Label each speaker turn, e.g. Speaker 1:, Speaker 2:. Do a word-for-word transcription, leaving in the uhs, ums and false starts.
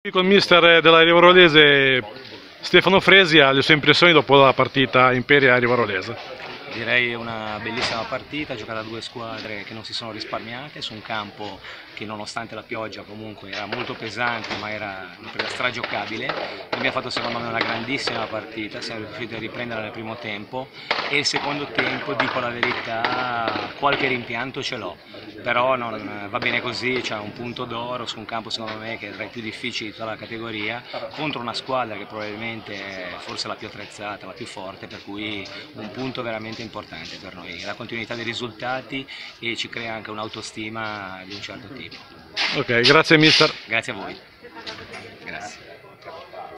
Speaker 1: Con il mister della Rivarolese Stefano Fresia, le sue impressioni dopo la partita Imperia-Rivarolese?
Speaker 2: Direi una bellissima partita, giocata da due squadre che non si sono risparmiate su un campo che nonostante la pioggia comunque era molto pesante ma era stragiocabile. Abbiamo fatto secondo me una grandissima partita, siamo riusciti a riprendere nel primo tempo e il secondo tempo, dico la verità, qualche rimpianto ce l'ho, però non va bene così, c'è un punto d'oro su un campo secondo me che è tra i più difficili di tutta la categoria contro una squadra che probabilmente è forse la più attrezzata, la più forte, per cui un punto veramente importante per noi, la continuità dei risultati e ci crea anche un'autostima di un certo tipo.
Speaker 1: Ok, grazie mister.
Speaker 2: Grazie a voi.